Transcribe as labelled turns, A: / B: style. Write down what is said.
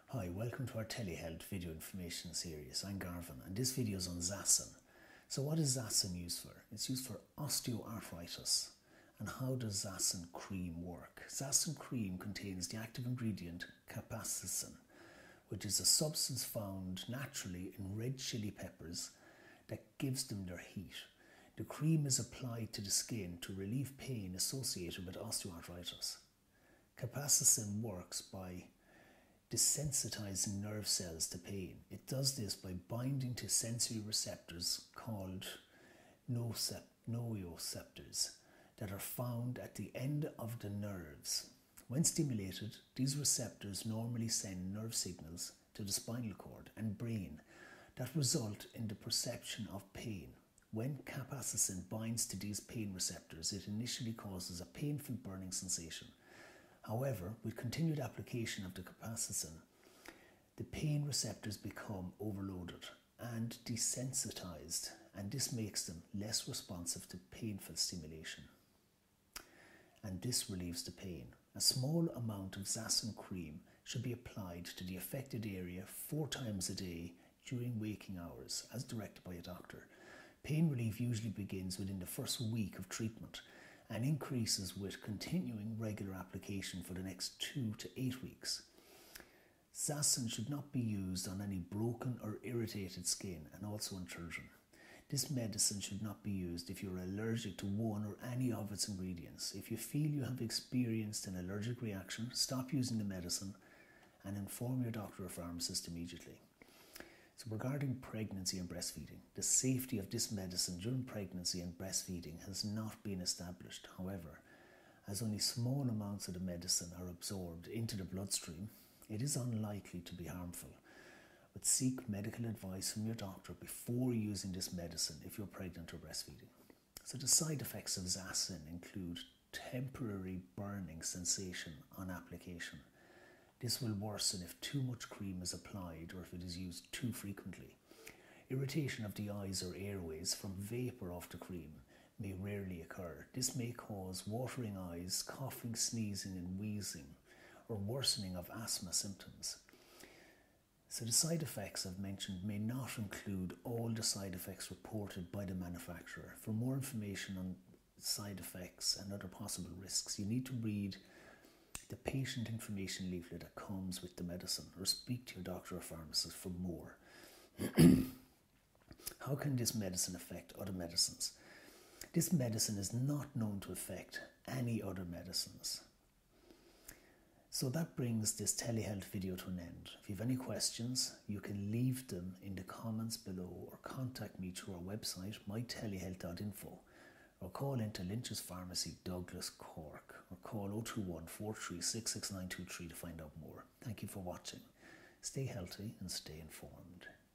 A: Hi, welcome to our telehealth video information series. I'm Garvin and this video is on Zacin. So what is Zacin used for? It's used for osteoarthritis. And how does Zacin cream work? Zacin cream contains the active ingredient capsaicin, which is a substance found naturally in red chili peppers that gives them their heat. The cream is applied to the skin to relieve pain associated with osteoarthritis. Capsaicin works by desensitizing nerve cells to pain. It does this by binding to sensory receptors called nociceptors that are found at the end of the nerves. When stimulated, these receptors normally send nerve signals to the spinal cord and brain that result in the perception of pain. When capsaicin binds to these pain receptors, it initially causes a painful burning sensation. However, with continued application of the capsaicin, the pain receptors become overloaded and desensitized, and this makes them less responsive to painful stimulation. And this relieves the pain. A small amount of Zacin cream should be applied to the affected area 4 times a day during waking hours, as directed by a doctor. Pain relief usually begins within the first week of treatment and increases with continuing regular application for the next 2 to 8 weeks. Zacin should not be used on any broken or irritated skin and also on children. This medicine should not be used if you're allergic to one or any of its ingredients. If you feel you have experienced an allergic reaction, stop using the medicine and inform your doctor or pharmacist immediately. So regarding pregnancy and breastfeeding, the safety of this medicine during pregnancy and breastfeeding has not been established. However, as only small amounts of the medicine are absorbed into the bloodstream, it is unlikely to be harmful. But seek medical advice from your doctor before using this medicine if you're pregnant or breastfeeding. So the side effects of Zacin include temporary burning sensation on application. This will worsen if too much cream is applied or if it is used too frequently. Irritation of the eyes or airways from vapour of the cream may rarely occur. This may cause watering eyes, coughing, sneezing and wheezing, or worsening of asthma symptoms. So the side effects I've mentioned may not include all the side effects reported by the manufacturer. For more information on side effects and other possible risks, you need to read the patient information leaflet that comes with the medicine, or speak to your doctor or pharmacist for more. How can this medicine affect other medicines? This medicine is not known to affect any other medicines. So that brings this telehealth video to an end. If you have any questions, you can leave them in the comments below or contact me through our website, mytelehealth.info, or call into Lynch's Pharmacy, Douglas, Cork, or call 021 43 66923 to find out more. Thank you for watching. Stay healthy and stay informed.